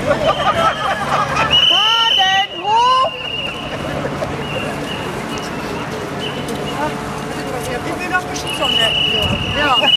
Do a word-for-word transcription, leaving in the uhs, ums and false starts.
Badenhof! Ich will noch ein bisschen Sonne. Ja.